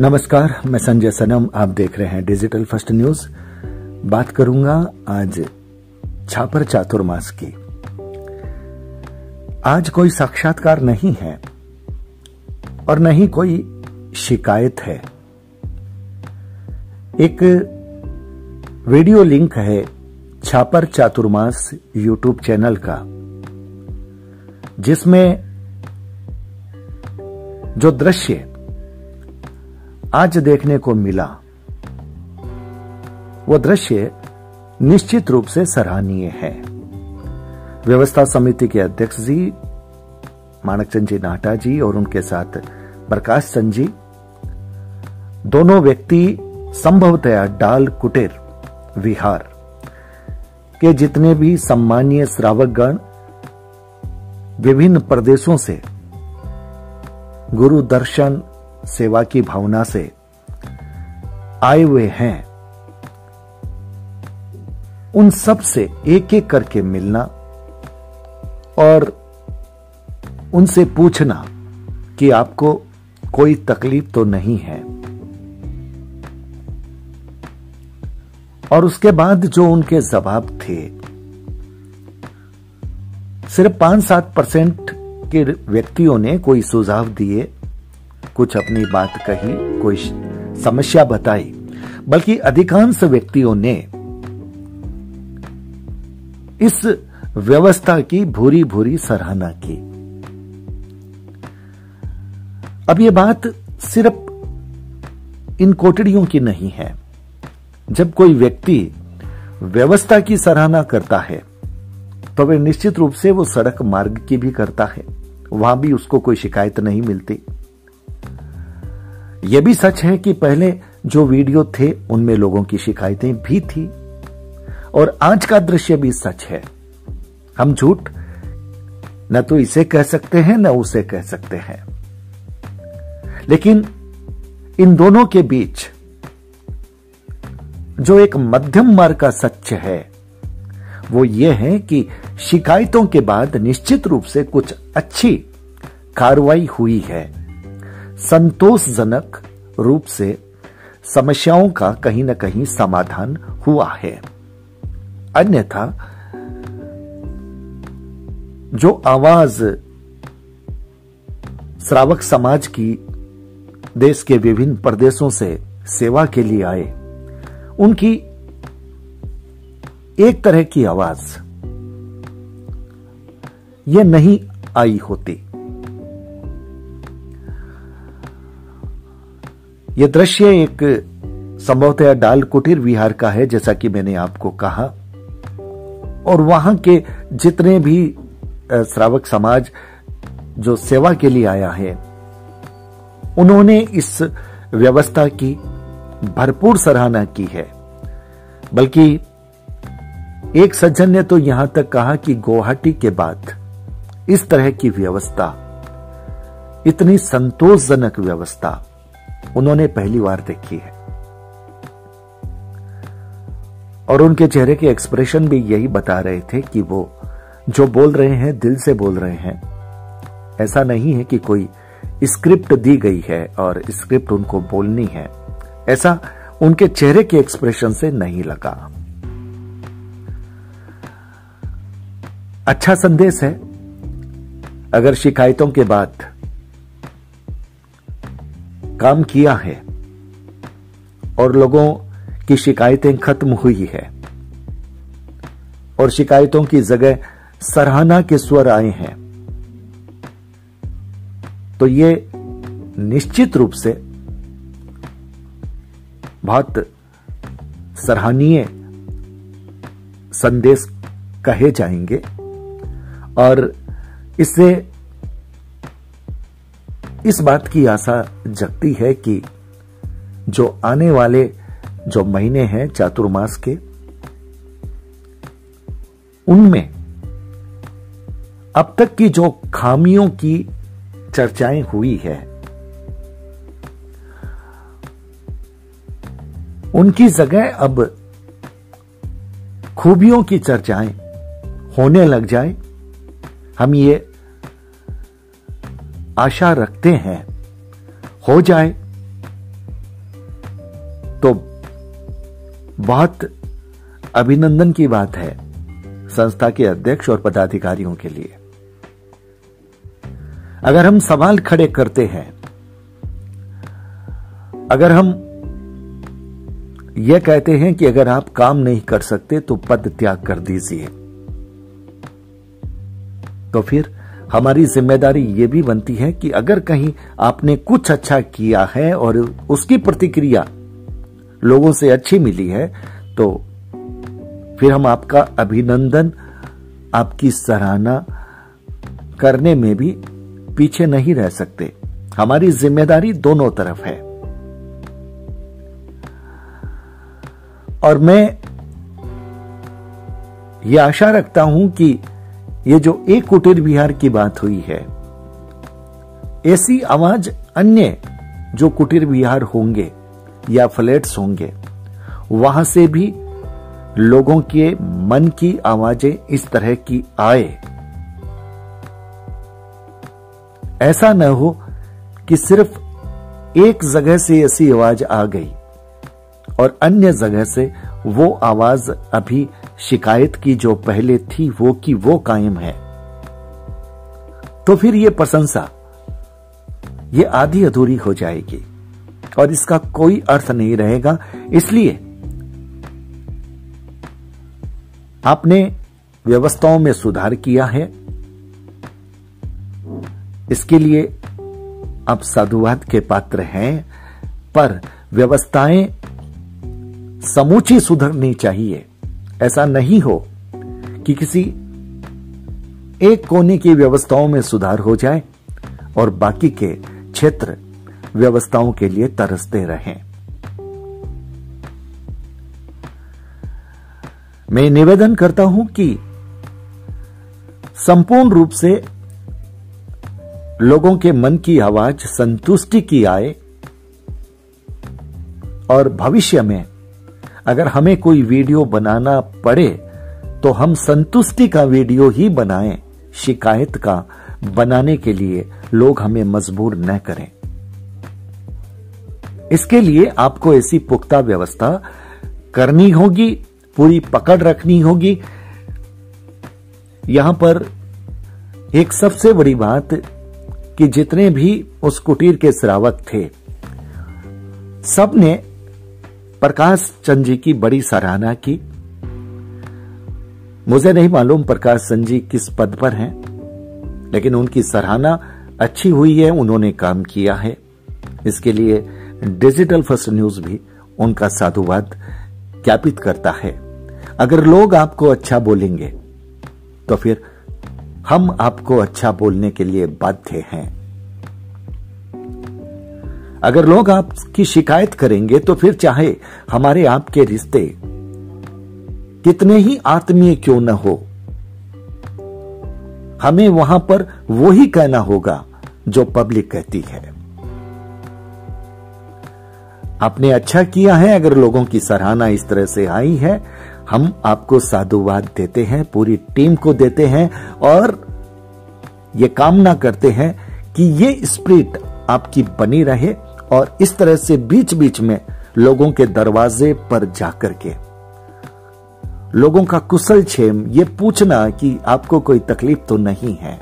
नमस्कार, मैं संजय सनम। आप देख रहे हैं डिजिटल फर्स्ट न्यूज। बात करूंगा आज छापर चातुर्मास की। आज कोई साक्षात्कार नहीं है और न ही कोई शिकायत है। एक वीडियो लिंक है छापर चातुर्मास यूट्यूब चैनल का, जिसमें जो दृश्य आज देखने को मिला वो दृश्य निश्चित रूप से सराहनीय है। व्यवस्था समिति के अध्यक्ष जी माणकचंद जी नाटा जी और उनके साथ प्रकाश चंद जी, दोनों व्यक्ति संभवतया डाल कुटीर विहार के जितने भी सम्मानीय श्रावकगण विभिन्न प्रदेशों से गुरु दर्शन सेवा की भावना से आए हुए हैं, उन सब से एक एक करके मिलना और उनसे पूछना कि आपको कोई तकलीफ तो नहीं है। और उसके बाद जो उनके जवाब थे, सिर्फ 5-7% के व्यक्तियों ने कोई सुझाव दिए, कुछ अपनी बात कही, कोई समस्या बताई, बल्कि अधिकांश व्यक्तियों ने इस व्यवस्था की भूरी भूरी सराहना की। अब यह बात सिर्फ इन कोठड़ियों की नहीं है। जब कोई व्यक्ति व्यवस्था की सराहना करता है तो वह निश्चित रूप से वो सड़क मार्ग की भी करता है, वहां भी उसको कोई शिकायत नहीं मिलती। यह भी सच है कि पहले जो वीडियो थे उनमें लोगों की शिकायतें भी थी, और आज का दृश्य भी सच है। हम झूठ न तो इसे कह सकते हैं न उसे कह सकते हैं, लेकिन इन दोनों के बीच जो एक मध्यम मार्ग का सत्य है वो ये है कि शिकायतों के बाद निश्चित रूप से कुछ अच्छी कार्रवाई हुई है। संतोषजनक रूप से समस्याओं का कहीं न कहीं समाधान हुआ है। अन्यथा जो आवाज श्रावक समाज की देश के विभिन्न प्रदेशों से सेवा के लिए आए, उनकी एक तरह की आवाज यह नहीं आई होती। यह दृश्य एक संभवतः डाल कुटीर विहार का है, जैसा कि मैंने आपको कहा, और वहां के जितने भी श्रावक समाज जो सेवा के लिए आया है, उन्होंने इस व्यवस्था की भरपूर सराहना की है। बल्कि एक सज्जन ने तो यहां तक कहा कि गुवाहाटी के बाद इस तरह की व्यवस्था, इतनी संतोषजनक व्यवस्था उन्होंने पहली बार देखी है। और उनके चेहरे के एक्सप्रेशन भी यही बता रहे थे कि वो जो बोल रहे हैं दिल से बोल रहे हैं। ऐसा नहीं है कि कोई स्क्रिप्ट दी गई है और स्क्रिप्ट उनको बोलनी है, ऐसा उनके चेहरे के एक्सप्रेशन से नहीं लगा। अच्छा संदेश है। अगर शिकायतों के बाद काम किया है और लोगों की शिकायतें खत्म हुई है और शिकायतों की जगह सराहना के स्वर आए हैं, तो ये निश्चित रूप से बहुत सराहनीय संदेश कहे जाएंगे। और इससे इस बात की आशा जगती है कि जो आने वाले जो महीने हैं चातुर्मास के, उनमें अब तक की जो खामियों की चर्चाएं हुई है, उनकी जगह अब खूबियों की चर्चाएं होने लग जाए, हम ये आशा रखते हैं हो जाए। तो बहुत अभिनंदन की बात है संस्था के अध्यक्ष और पदाधिकारियों के लिए। अगर हम सवाल खड़े करते हैं, अगर हम यह कहते हैं कि अगर आप काम नहीं कर सकते तो पद त्याग कर दीजिए, तो फिर हमारी जिम्मेदारी यह भी बनती है कि अगर कहीं आपने कुछ अच्छा किया है और उसकी प्रतिक्रिया लोगों से अच्छी मिली है, तो फिर हम आपका अभिनंदन, आपकी सराहना करने में भी पीछे नहीं रह सकते। हमारी जिम्मेदारी दोनों तरफ है। और मैं ये आशा रखता हूं कि ये जो एक कुटीर विहार की बात हुई है, ऐसी आवाज अन्य जो कुटीर विहार होंगे या फ्लैट्स होंगे, वहां से भी लोगों के मन की आवाजें इस तरह की आए। ऐसा न हो कि सिर्फ एक जगह से ऐसी आवाज आ गई और अन्य जगह से वो आवाज अभी शिकायत की जो पहले थी वो की वो कायम है, तो फिर ये प्रशंसा ये आधी अधूरी हो जाएगी और इसका कोई अर्थ नहीं रहेगा। इसलिए आपने व्यवस्थाओं में सुधार किया है, इसके लिए आप साधुवाद के पात्र हैं, पर व्यवस्थाएं समूची सुधरनी चाहिए। ऐसा नहीं हो कि किसी एक कोने की व्यवस्थाओं में सुधार हो जाए और बाकी के क्षेत्र व्यवस्थाओं के लिए तरसते रहें। मैं निवेदन करता हूं कि संपूर्ण रूप से लोगों के मन की आवाज संतुष्टि की आए और भविष्य में अगर हमें कोई वीडियो बनाना पड़े तो हम संतुष्टि का वीडियो ही बनाएं, शिकायत का बनाने के लिए लोग हमें मजबूर न करें। इसके लिए आपको ऐसी पुख्ता व्यवस्था करनी होगी, पूरी पकड़ रखनी होगी। यहां पर एक सबसे बड़ी बात कि जितने भी उस कुटीर के श्रावक थे, सबने प्रकाश चंद जी की बड़ी सराहना की। मुझे नहीं मालूम प्रकाश चंद जी किस पद पर हैं, लेकिन उनकी सराहना अच्छी हुई है, उन्होंने काम किया है। इसके लिए डिजिटल फर्स्ट न्यूज भी उनका साधुवाद ज्ञापित करता है। अगर लोग आपको अच्छा बोलेंगे तो फिर हम आपको अच्छा बोलने के लिए बाध्य हैं। अगर लोग आपकी शिकायत करेंगे तो फिर चाहे हमारे आपके रिश्ते कितने ही आत्मीय क्यों न हो, हमें वहां पर वो ही कहना होगा जो पब्लिक कहती है। आपने अच्छा किया है। अगर लोगों की सराहना इस तरह से आई है, हम आपको साधुवाद देते हैं, पूरी टीम को देते हैं और ये कामना करते हैं कि ये स्पिरिट आपकी बनी रहे और इस तरह से बीच बीच में लोगों के दरवाजे पर जाकर के लोगों का कुशल क्षेम ये पूछना कि आपको कोई तकलीफ तो नहीं है।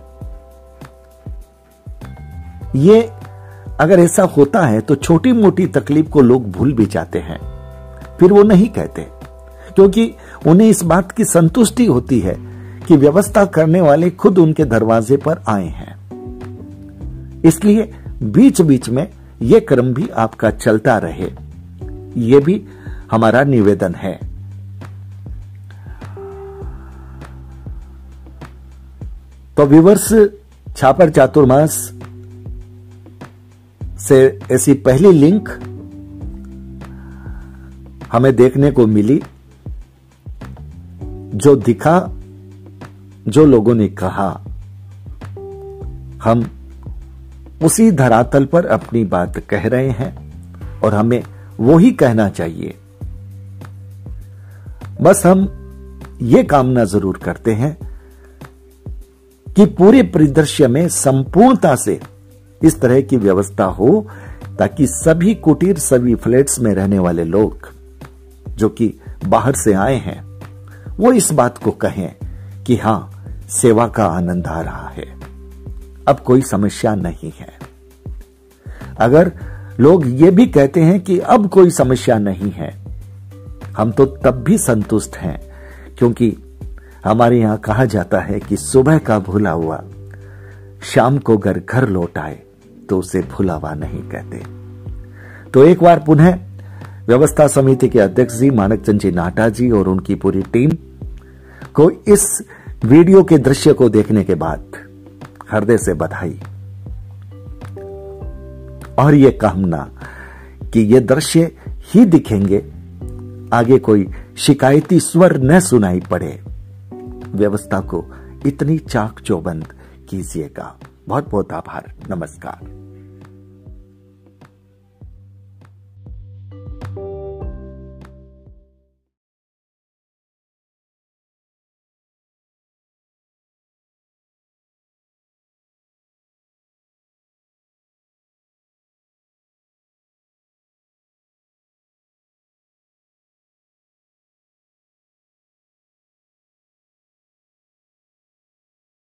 ये अगर ऐसा होता है तो छोटी मोटी तकलीफ को लोग भूल भी जाते हैं, फिर वो नहीं कहते, क्योंकि उन्हें इस बात की संतुष्टि होती है कि व्यवस्था करने वाले खुद उनके दरवाजे पर आए हैं। इसलिए बीच बीच में यह क्रम भी आपका चलता रहे, यह भी हमारा निवेदन है। तो व्यूअर्स, छापर चातुर्मास से ऐसी पहली लिंक हमें देखने को मिली, जो दिखा, जो लोगों ने कहा, हम उसी धरातल पर अपनी बात कह रहे हैं और हमें वो ही कहना चाहिए। बस हम ये कामना जरूर करते हैं कि पूरे परिदृश्य में संपूर्णता से इस तरह की व्यवस्था हो ताकि सभी कुटीर, सभी फ्लैट्स में रहने वाले लोग जो कि बाहर से आए हैं वो इस बात को कहें कि हां, सेवा का आनंद आ रहा है, अब कोई समस्या नहीं है। अगर लोग ये भी कहते हैं कि अब कोई समस्या नहीं है, हम तो तब भी संतुष्ट हैं, क्योंकि हमारे यहां कहा जाता है कि सुबह का भूला हुआ शाम को घर घर लौट आए तो उसे भूला हुआ नहीं कहते। तो एक बार पुनः व्यवस्था समिति के अध्यक्ष जी माणकचंद जी नाटा जी और उनकी पूरी टीम को इस वीडियो के दृश्य को देखने के बाद हृदय से बधाई और ये कामना कि ये दृश्य ही दिखेंगे, आगे कोई शिकायती स्वर न सुनाई पड़े। व्यवस्था को इतनी चाक चौबंद कीजिएगा। बहुत बहुत आभार। नमस्कार।